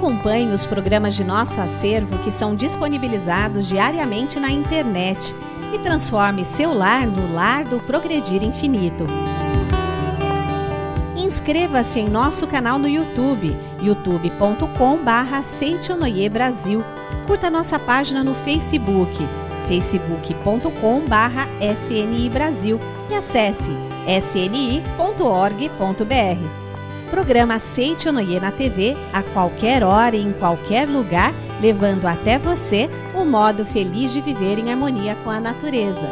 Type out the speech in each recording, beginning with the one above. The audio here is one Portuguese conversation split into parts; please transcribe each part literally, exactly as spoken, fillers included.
Acompanhe os programas de nosso acervo que são disponibilizados diariamente na internet e transforme seu lar no lar do Progredir Infinito. Inscreva-se em nosso canal no YouTube, youtube ponto com barra Seichonoye Brasil. Curta nossa página no Facebook, facebook ponto com barra S N I Brasil e acesse s n i ponto org ponto b r. Programa Seichonoye na T V a qualquer hora e em qualquer lugar, levando até você o modo feliz de viver em harmonia com a natureza.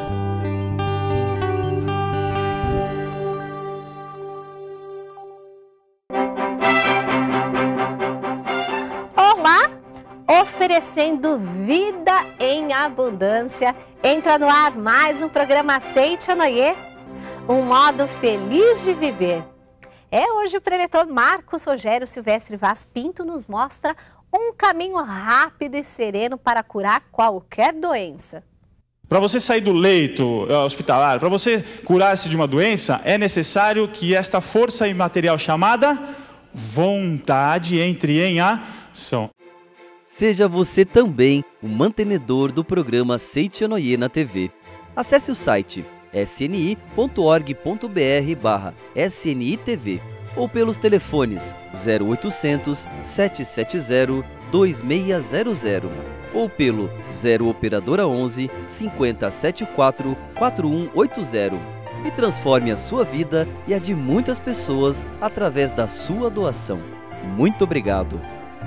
Oferecendo vida em abundância, entra no ar mais um programa Seichonoye, um modo feliz de viver. É, hoje o preletor Marcos Rogério Silvestre Vaz Pinto nos mostra um caminho rápido e sereno para curar qualquer doença. Para você sair do leito hospitalar, para você curar-se de uma doença, é necessário que esta força imaterial chamada vontade entre em ação. Seja você também o mantenedor do programa Seichonoye na T V. Acesse o site s n i ponto org ponto b r barra S N I T V ou pelos telefones zero oitocentos, sete sete zero, dois seis zero zero ou pelo zero operadora onze, cinquenta setenta e quatro, quarenta e um oitenta e transforme a sua vida e a de muitas pessoas através da sua doação. Muito obrigado!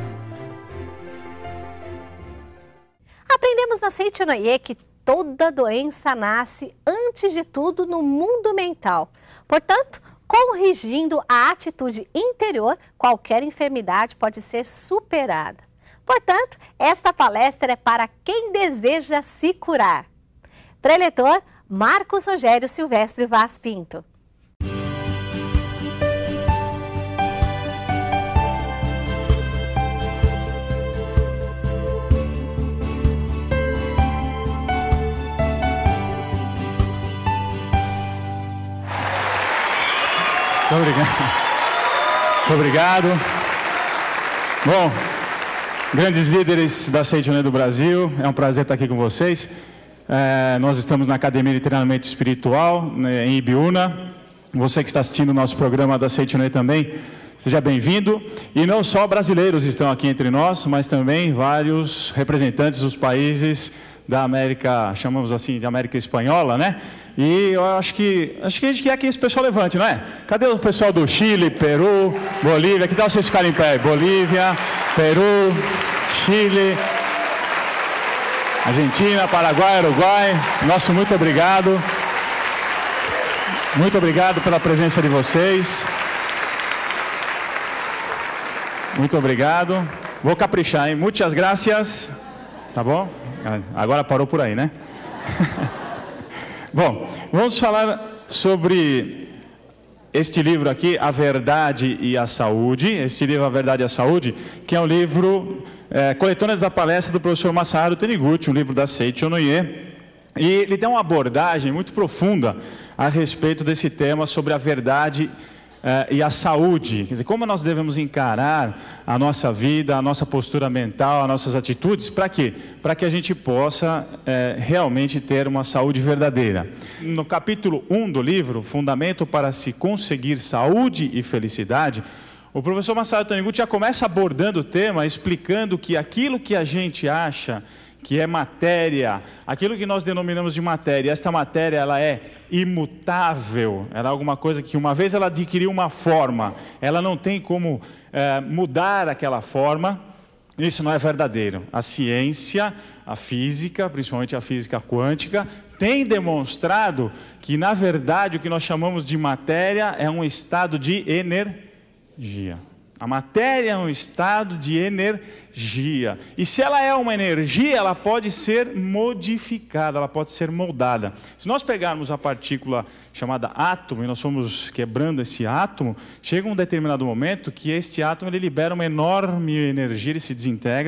Aprendemos na Seichonoye que toda doença nasce, antes de tudo, no mundo mental. Portanto, corrigindo a atitude interior, qualquer enfermidade pode ser superada. Portanto, esta palestra é para quem deseja se curar. Preletor Marcos Rogério Silvestre Vaz Pinto. Muito obrigado. Muito obrigado. Bom, grandes líderes da Seichonoye do Brasil, é um prazer estar aqui com vocês. É, nós estamos na Academia de Treinamento Espiritual, né, em Ibiúna. Você que está assistindo o nosso programa da Seichonoye também, seja bem-vindo. E não só brasileiros estão aqui entre nós, mas também vários representantes dos países da América, chamamos assim, de América Espanhola, né? E eu acho que, acho que a gente quer que esse pessoal levante, não é? Cadê o pessoal do Chile, Peru, Bolívia? Que tal vocês ficarem em pé? Bolívia, Peru, Chile, Argentina, Paraguai, Uruguai. Nosso muito obrigado. Muito obrigado pela presença de vocês. Muito obrigado. Vou caprichar, hein? Muitas gracias. Tá bom? Agora parou por aí, né? Bom, vamos falar sobre este livro aqui, A Verdade e a Saúde. Este livro, A Verdade e a Saúde, que é um livro, é, coletâneas da palestra do professor Masaharu Taniguchi, um livro da Seichonoye. E ele dá uma abordagem muito profunda a respeito desse tema sobre a verdade Uh, e a saúde, quer dizer, como nós devemos encarar a nossa vida, a nossa postura mental, as nossas atitudes, para quê? Para que a gente possa uh, realmente ter uma saúde verdadeira. No capítulo um do livro, Fundamento para se conseguir saúde e felicidade, o professor Masaharu Taniguchi já começa abordando o tema, explicando que aquilo que a gente acha que é matéria, aquilo que nós denominamos de matéria, esta matéria ela é imutável, ela é alguma coisa que uma vez ela adquiriu uma forma, ela não tem como é, mudar aquela forma, isso não é verdadeiro. A ciência, a física, principalmente a física quântica, tem demonstrado que na verdade o que nós chamamos de matéria é um estado de energia. A matéria é um estado de energia. E se ela é uma energia, ela pode ser modificada, ela pode ser moldada. Se nós pegarmos a partícula chamada átomo, e nós formos quebrando esse átomo, chega um determinado momento que este átomo ele libera uma enorme energia, ele se desintegra,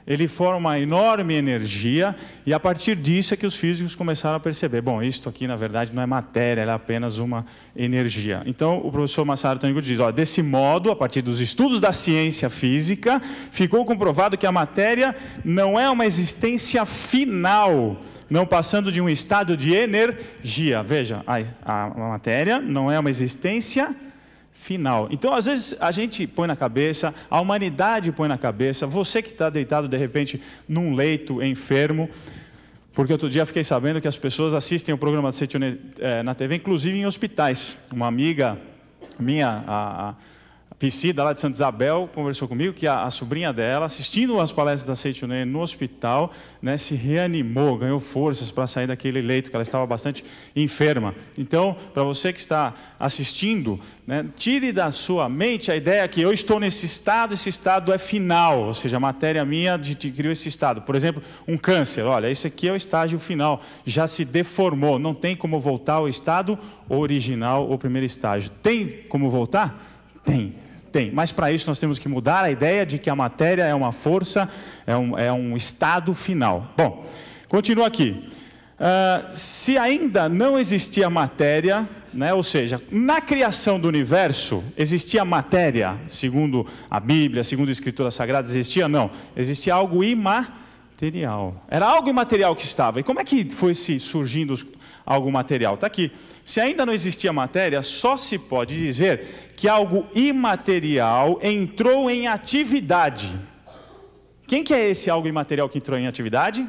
ele forma uma enorme energia, e a partir disso é que os físicos começaram a perceber, bom, isto aqui na verdade não é matéria, ela é apenas uma energia. Então o professor Masaru Taniguchi diz, ó, desse modo, a partir dos estudos da ciência física, ficou comprovado que a matéria não é uma existência final, não passando de um estado de energia. Veja, a, a, a matéria não é uma existência final. Então, às vezes, a gente põe na cabeça, a humanidade põe na cabeça, você que está deitado, de repente, num leito, enfermo, porque outro dia fiquei sabendo que as pessoas assistem o programa de Seichonê é, na T V, inclusive em hospitais. Uma amiga minha, a, a Piscida, lá de Santa Isabel, conversou comigo que a, a sobrinha dela, assistindo as palestras da Seichonê no hospital, né, se reanimou, ganhou forças para sair daquele leito, que ela estava bastante enferma. Então, para você que está assistindo, né, tire da sua mente a ideia que eu estou nesse estado, esse estado é final, ou seja, a matéria minha de, de, criou esse estado. Por exemplo, um câncer, olha, esse aqui é o estágio final, já se deformou, não tem como voltar ao estado original, ou primeiro estágio. Tem como voltar? Tem. Tem, mas para isso nós temos que mudar a ideia de que a matéria é uma força, é um, é um estado final. Bom, continua aqui. Uh, se ainda não existia matéria, né, ou seja, na criação do universo, existia matéria, segundo a Bíblia, segundo a Escritura Sagrada, existia? Não, existia algo imaterial. Era algo imaterial que estava. E como é que foi se surgindo algo material? Está aqui. Se ainda não existia matéria, só se pode dizer que algo imaterial entrou em atividade. Quem que é esse algo imaterial que entrou em atividade?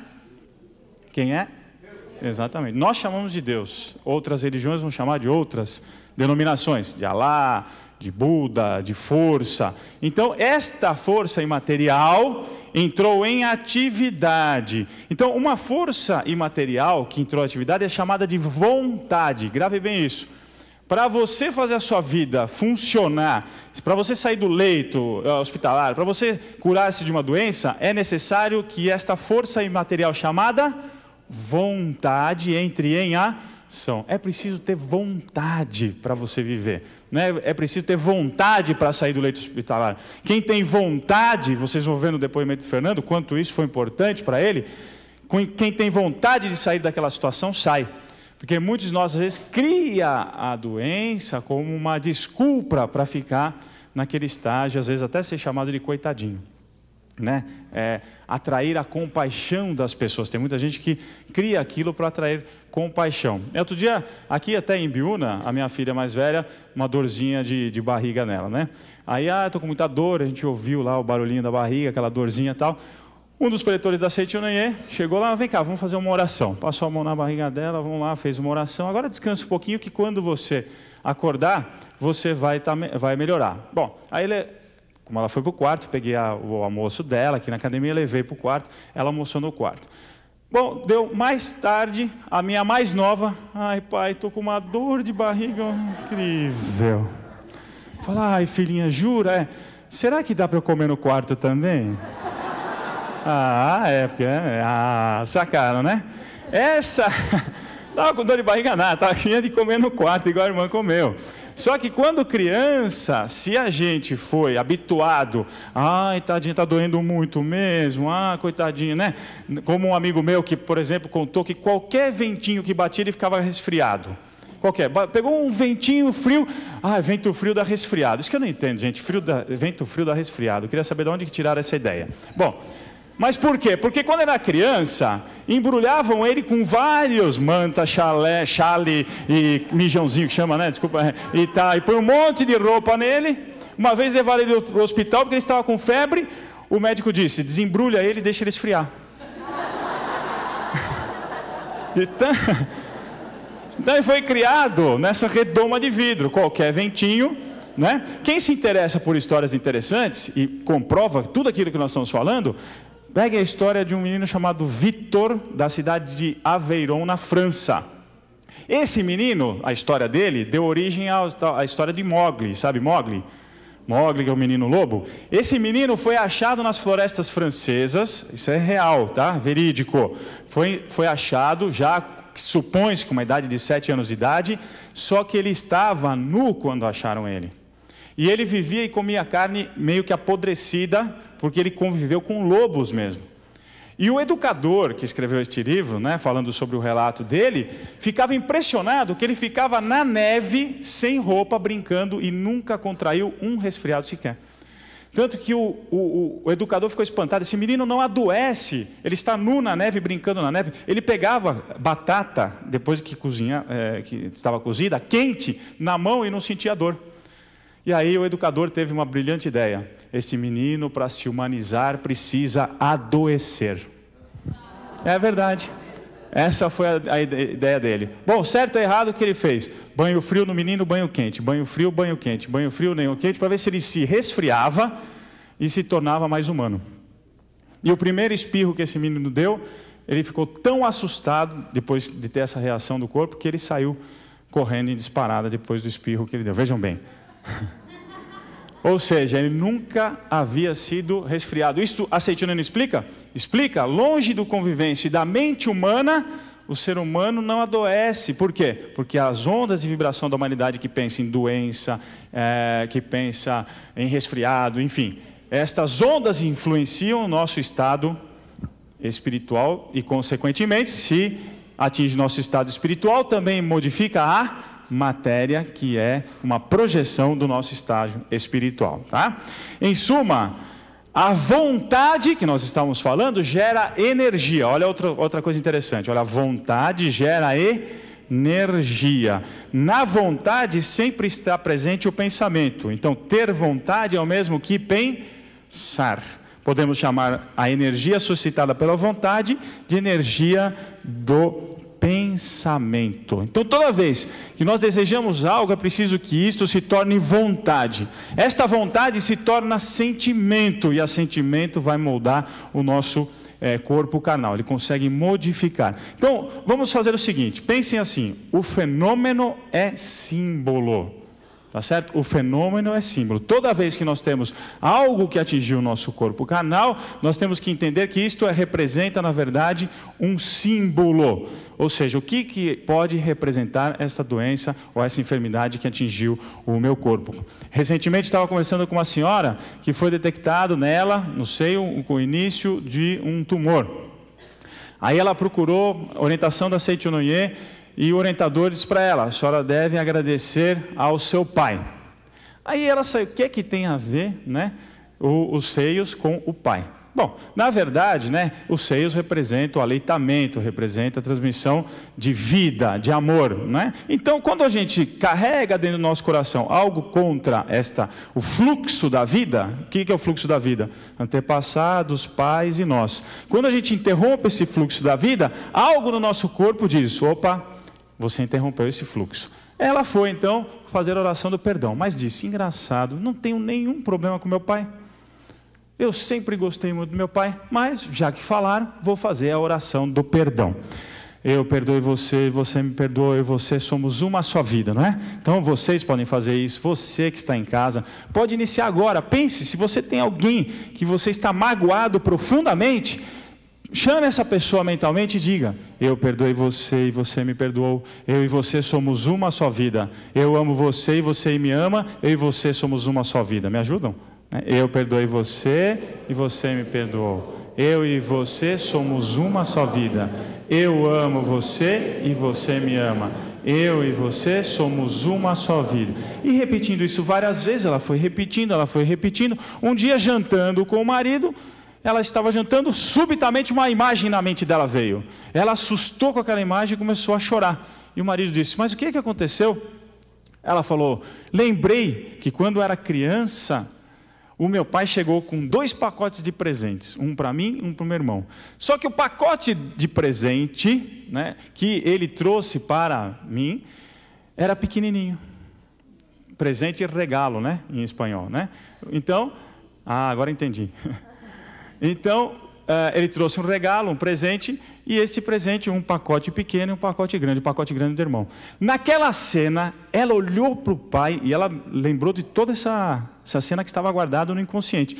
Quem é? Exatamente. Nós chamamos de Deus. Outras religiões vão chamar de outras denominações, de Alá, de Buda, de força. Então, esta força imaterial entrou em atividade. Então, uma força imaterial que entrou em atividade é chamada de vontade. Grave bem isso. Para você fazer a sua vida funcionar, para você sair do leito uh, hospitalar, para você curar-se de uma doença, é necessário que esta força imaterial chamada vontade entre em ação. É preciso ter vontade para você viver, né? É preciso ter vontade para sair do leito hospitalar. Quem tem vontade, vocês vão ver no depoimento do Fernando, quanto isso foi importante para ele, quem tem vontade de sair daquela situação, sai. Porque muitos de nós, às vezes, cria a doença como uma desculpa para ficar naquele estágio, às vezes até ser chamado de coitadinho. Né? É, atrair a compaixão das pessoas. Tem muita gente que cria aquilo para atrair compaixão. Outro dia, aqui até em Biúna, a minha filha mais velha, uma dorzinha de, de barriga nela, né? Aí, ah, estou com muita dor, a gente ouviu lá o barulhinho da barriga, aquela dorzinha e tal. Um dos preletores da Seichonê chegou lá, vem cá, vamos fazer uma oração. Passou a mão na barriga dela, vamos lá, fez uma oração. Agora descansa um pouquinho que quando você acordar, você vai, tá, vai melhorar. Bom, aí ele... Como ela foi para o quarto, peguei a, o almoço dela aqui na academia, levei para o quarto, ela almoçou no quarto. Bom, deu mais tarde, a minha mais nova, ai pai, estou com uma dor de barriga incrível. Fala, ai filhinha, jura? É, será que dá para eu comer no quarto também? Ah, é, porque, é, ah, sacaram, né? Essa, estava com dor de barriga nada, estava querendo comer no quarto, igual a irmã comeu. Só que quando criança, se a gente foi habituado, ai, tadinho, está doendo muito mesmo, ah, coitadinho, né? Como um amigo meu que, por exemplo, contou que qualquer ventinho que batia, ele ficava resfriado. Qualquer, pegou um ventinho frio, ah, vento frio dá resfriado. Isso que eu não entendo, gente, frio da, vento frio dá resfriado. Eu queria saber de onde que tiraram essa ideia. Bom, mas por quê? Porque quando era criança, embrulhavam ele com vários manta, chalé, chale e mijãozinho que chama, né? Desculpa, e tá, e põe um monte de roupa nele. Uma vez levaram ele para o hospital porque ele estava com febre. O médico disse: desembrulha ele e deixa ele esfriar. Então, então ele foi criado nessa redoma de vidro, qualquer ventinho, né? Quem se interessa por histórias interessantes e comprova tudo aquilo que nós estamos falando, pegue a história de um menino chamado Victor, da cidade de Aveyron, na França. Esse menino, a história dele, deu origem à, à história de Mowgli, sabe Mowgli? Mowgli, que é o menino lobo. Esse menino foi achado nas florestas francesas, isso é real, tá? Verídico. Foi, foi achado, já supõe-se com uma idade de sete anos de idade, só que ele estava nu quando acharam ele. E ele vivia e comia carne meio que apodrecida, porque ele conviveu com lobos mesmo. E o educador que escreveu este livro, né, falando sobre o relato dele, ficava impressionado que ele ficava na neve, sem roupa, brincando e nunca contraiu um resfriado sequer. Tanto que o, o, o educador ficou espantado, esse menino não adoece, ele está nu na neve, brincando na neve. Ele pegava batata, depois que, cozinha, é, que estava cozida, quente, na mão e não sentia dor. E aí o educador teve uma brilhante ideia. Esse menino, para se humanizar, precisa adoecer. É verdade. Essa foi a, a ideia dele. Bom, certo ou errado, o que ele fez? Banho frio no menino, banho quente. Banho frio, banho quente. Banho frio, banho quente, para ver se ele se resfriava e se tornava mais humano. E o primeiro espirro que esse menino deu, ele ficou tão assustado, depois de ter essa reação do corpo, que ele saiu correndo em disparada depois do espirro que ele deu. Vejam bem. Ou seja, ele nunca havia sido resfriado. Isso a Seiichi no Uie explica? Explica, longe do convivência e da mente humana, o ser humano não adoece. Por quê? Porque as ondas de vibração da humanidade que pensa em doença, é, que pensa em resfriado, enfim, estas ondas influenciam o nosso estado espiritual e, consequentemente, se atinge nosso estado espiritual, também modifica a matéria, que é uma projeção do nosso estágio espiritual, tá? Em suma, a vontade que nós estamos falando gera energia. Olha outra, outra coisa interessante, olha, a vontade gera energia. Na vontade sempre está presente o pensamento. Então, ter vontade é o mesmo que pensar. Podemos chamar a energia suscitada pela vontade de energia do pensamento. Então, toda vez que nós desejamos algo, é preciso que isto se torne vontade. Esta vontade se torna sentimento, e a sentimento vai moldar o nosso é, corpo carnal. Ele consegue modificar. Então, vamos fazer o seguinte, pensem assim, o fenômeno é símbolo. Tá certo? O fenômeno é símbolo. Toda vez que nós temos algo que atingiu o nosso corpo carnal, nós temos que entender que isto é, representa, na verdade, um símbolo. Ou seja, o que, que pode representar essa doença ou essa enfermidade que atingiu o meu corpo. Recentemente estava conversando com uma senhora que foi detectado nela, no seio, o início de um tumor. Aí ela procurou orientação da Seiichi no Uie, e o orientador disse para ela, a senhora deve agradecer ao seu pai. Aí ela saiu, o que é que tem a ver, né, o, os seios com o pai? Bom, na verdade, né, os seios representam o aleitamento, representam a transmissão de vida, de amor, né? Então, quando a gente carrega dentro do nosso coração algo contra esta, o fluxo da vida, o que é o fluxo da vida? Antepassados, pais e nós. Quando a gente interrompe esse fluxo da vida, algo no nosso corpo diz, opa, você interrompeu esse fluxo. Ela foi, então, fazer a oração do perdão, mas disse, engraçado, não tenho nenhum problema com meu pai. Eu sempre gostei muito do meu pai, mas, já que falaram, vou fazer a oração do perdão. Eu perdoe você, você me perdoe, você somos uma só vida, não é? Então, vocês podem fazer isso, você que está em casa, pode iniciar agora. Pense, se você tem alguém que você está magoado profundamente, chame essa pessoa mentalmente e diga, eu perdoei você e você me perdoou, eu e você somos uma só vida, eu amo você e você me ama, eu e você somos uma só vida. Me ajudam? Eu perdoei você e você me perdoou, eu e você somos uma só vida, eu amo você e você me ama, eu e você somos uma só vida. E repetindo isso várias vezes, ela foi repetindo, ela foi repetindo. Um dia, jantando com o marido, ela estava jantando, subitamente uma imagem na mente dela veio. Ela assustou com aquela imagem e começou a chorar. E o marido disse, mas o que é que aconteceu? Ela falou, lembrei que quando era criança, o meu pai chegou com dois pacotes de presentes, um para mim e um para o meu irmão. Só que o pacote de presente, né, que ele trouxe para mim, era pequenininho. Presente e regalo, né, em espanhol, né? Então, ah, agora entendi. Então, Uh, ele trouxe um regalo, um presente, e este presente, um pacote pequeno e um pacote grande, o pacote grande do irmão. Naquela cena, ela olhou para o pai e ela lembrou de toda essa, essa cena que estava guardada no inconsciente.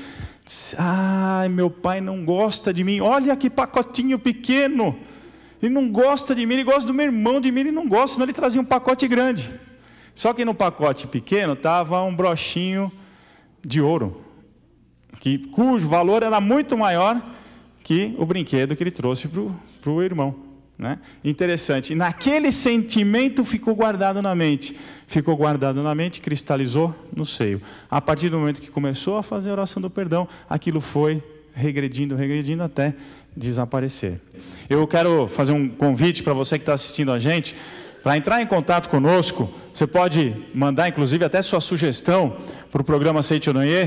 Ai, meu pai não gosta de mim, olha que pacotinho pequeno, ele não gosta de mim, ele gosta do meu irmão, de mim ele não gosta, senão ele trazia um pacote grande. Só que no pacote pequeno estava um brochinho de ouro, que, cujo valor era muito maior que o brinquedo que ele trouxe para o irmão. Né? Interessante. E naquele sentimento ficou guardado na mente. Ficou guardado na mente, cristalizou no seio. A partir do momento que começou a fazer a oração do perdão, aquilo foi regredindo, regredindo até desaparecer. Eu quero fazer um convite para você que está assistindo a gente, para entrar em contato conosco. Você pode mandar, inclusive, até sua sugestão para o programa Seitonoye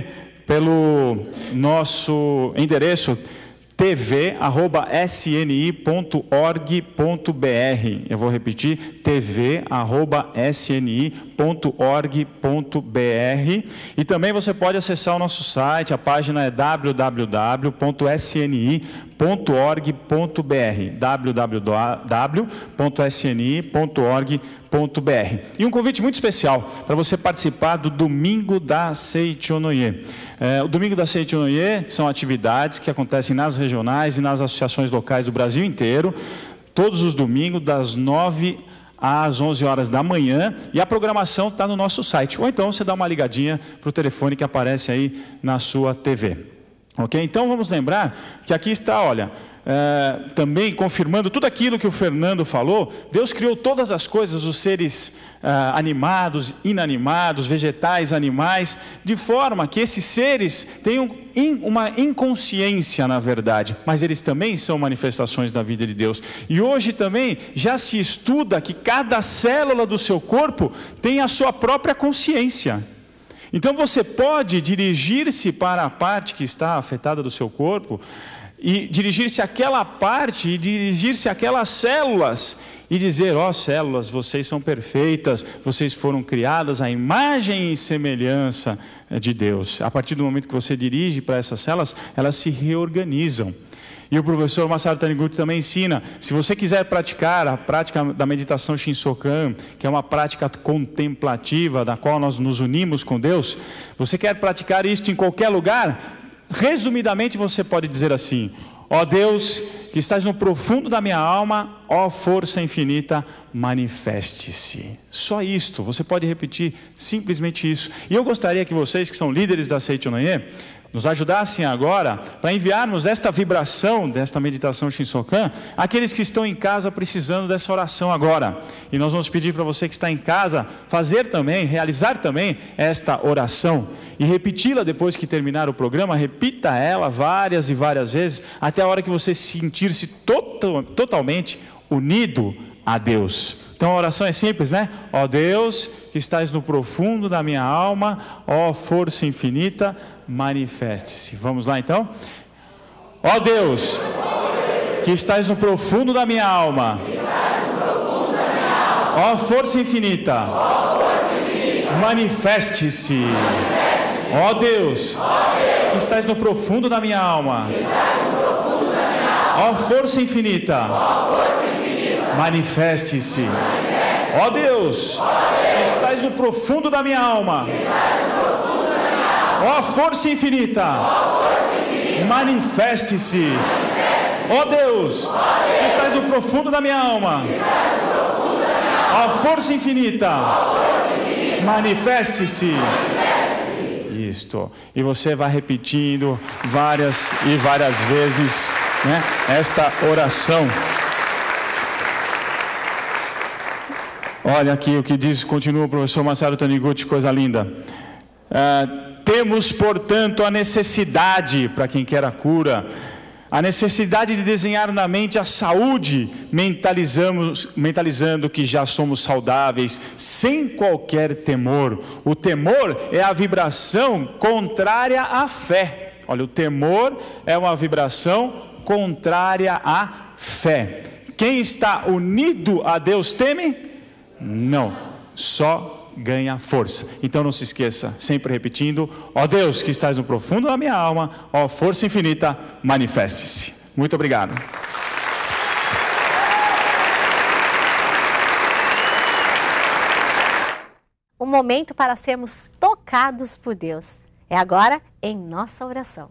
pelo nosso endereço t v arroba s n i ponto org ponto b r. Eu vou repetir, t v arroba s n i ponto org ponto b r. E também você pode acessar o nosso site, a página é w w w ponto s n i ponto org ponto b r, w w w ponto s n i ponto org ponto b r. E um convite muito especial para você participar do Domingo da Seitonoye. É, o Domingo da Seitonoye são atividades que acontecem nas regionais e nas associações locais do Brasil inteiro, todos os domingos, das nove às onze horas da manhã, e a programação está no nosso site. Ou então você dá uma ligadinha para o telefone que aparece aí na sua T V. Ok? Então vamos lembrar que aqui está, olha, é, também confirmando tudo aquilo que o Fernando falou. Deus criou todas as coisas, os seres é, animados, inanimados, vegetais, animais, de forma que esses seres tenham in, uma inconsciência, na verdade, mas eles também são manifestações da vida de Deus. E hoje também já se estuda que cada célula do seu corpo tem a sua própria consciência. Então você pode dirigir-se para a parte que está afetada do seu corpo, e dirigir-se àquela parte, e dirigir-se àquelas células, e dizer: ó, células, vocês são perfeitas, vocês foram criadas à imagem e semelhança de Deus. A partir do momento que você dirige para essas células, elas se reorganizam. E o professor Masaru Taniguchi também ensina, se você quiser praticar a prática da meditação Shinsokan, que é uma prática contemplativa, da qual nós nos unimos com Deus, você quer praticar isso em qualquer lugar, resumidamente você pode dizer assim: ó Deus, que estás no profundo da minha alma, ó força infinita, manifeste-se. Só isto, você pode repetir simplesmente isso. E eu gostaria que vocês, que são líderes da Seitonoye, nos ajudassem agora para enviarmos esta vibração, desta meditação Shinsokan, àqueles que estão em casa precisando dessa oração agora. E nós vamos pedir para você que está em casa, fazer também, realizar também esta oração, e repeti-la depois que terminar o programa. Repita ela várias e várias vezes, até a hora que você sentir-se total, totalmente unido a Deus. Então a oração é simples, né? Ó Deus, que estás no profundo da minha alma, ó força infinita, manifeste-se. Vamos lá então? Ó Deus, que estás no profundo da minha alma, ó força infinita, manifeste-se. Ó Deus, que estás no profundo da minha alma, ó força infinita, manifeste-se. Ó Deus, que estás no profundo da minha alma, ó força infinita, manifeste-se. Ó Deus, que estás no profundo da minha alma, ó força infinita, manifeste-se. Isto. E você vai repetindo várias e várias vezes, né, esta oração. Olha aqui o que diz, continua o professor Masaru Taniguchi, coisa linda. É, temos, portanto, a necessidade, para quem quer a cura, a necessidade de desenhar na mente a saúde, mentalizamos, mentalizando que já somos saudáveis, sem qualquer temor. O temor é a vibração contrária à fé. Olha, o temor é uma vibração contrária à fé. Quem está unido a Deus teme? Não, só ganha força. Então não se esqueça, sempre repetindo: ó Deus, que estás no profundo da minha alma, ó força infinita, manifeste-se. Muito obrigado. Um momento para sermos tocados por Deus. É agora em nossa oração.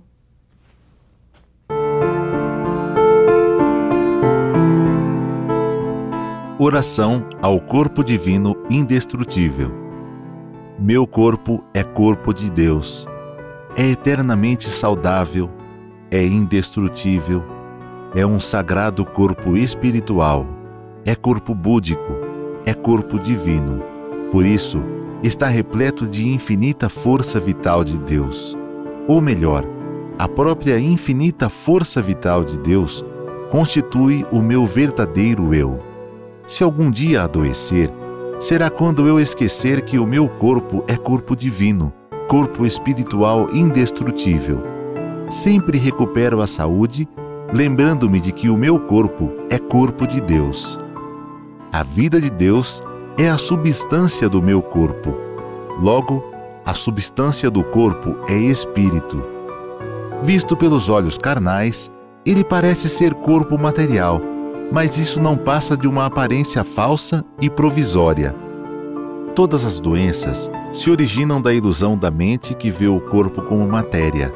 Oração ao corpo divino indestrutível. Meu corpo é corpo de Deus. é eternamente saudável, é indestrutível, é um sagrado corpo espiritual, é corpo búdico, é corpo divino. Por isso, está repleto de infinita força vital de Deus. Ou melhor, a própria infinita força vital de Deus constitui o meu verdadeiro eu. Se algum dia adoecer, será quando eu esquecer que o meu corpo é corpo divino, corpo espiritual indestrutível. Sempre recupero a saúde, lembrando-me de que o meu corpo é corpo de Deus. A vida de Deus é a substância do meu corpo. Logo, a substância do corpo é espírito. Visto pelos olhos carnais, ele parece ser corpo material, mas isso não passa de uma aparência falsa e provisória. Todas as doenças se originam da ilusão da mente que vê o corpo como matéria.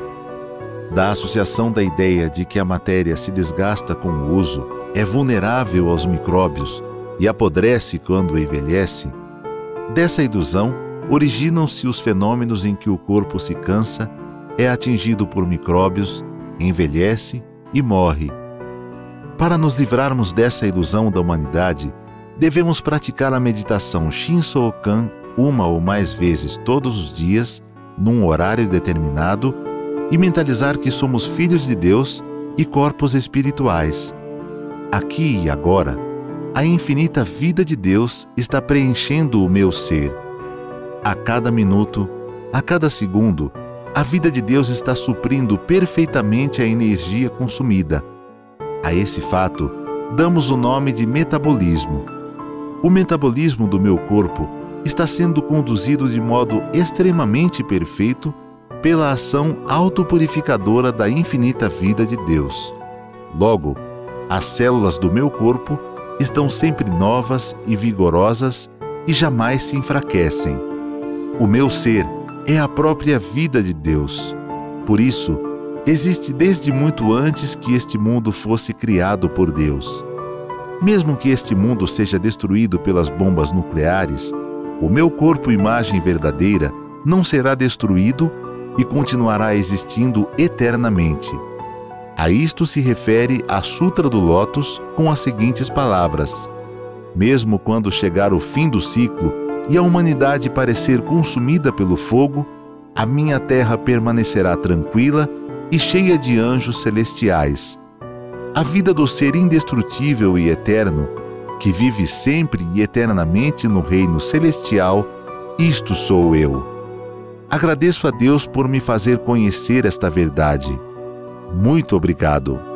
Da associação da ideia de que a matéria se desgasta com o uso, é vulnerável aos micróbios e apodrece quando envelhece, dessa ilusão originam-se os fenômenos em que o corpo se cansa, é atingido por micróbios, envelhece e morre. Para nos livrarmos dessa ilusão da humanidade, devemos praticar a meditação Shinso-kan uma ou mais vezes todos os dias, num horário determinado, e mentalizar que somos filhos de Deus e corpos espirituais. Aqui e agora, a infinita vida de Deus está preenchendo o meu ser. A cada minuto, a cada segundo, a vida de Deus está suprindo perfeitamente a energia consumida. A esse fato, damos o nome de metabolismo. O metabolismo do meu corpo está sendo conduzido de modo extremamente perfeito pela ação autopurificadora da infinita vida de Deus. Logo, as células do meu corpo estão sempre novas e vigorosas e jamais se enfraquecem. O meu ser é a própria vida de Deus. Por isso, existe desde muito antes que este mundo fosse criado por Deus. Mesmo que este mundo seja destruído pelas bombas nucleares, o meu corpo imagem verdadeira não será destruído e continuará existindo eternamente. A isto se refere a Sutra do Lótus com as seguintes palavras: mesmo quando chegar o fim do ciclo e a humanidade parecer consumida pelo fogo, a minha terra permanecerá tranquila e cheia de anjos celestiais. A vida do ser indestrutível e eterno, que vive sempre e eternamente no reino celestial, isto sou eu. Agradeço a Deus por me fazer conhecer esta verdade. Muito obrigado.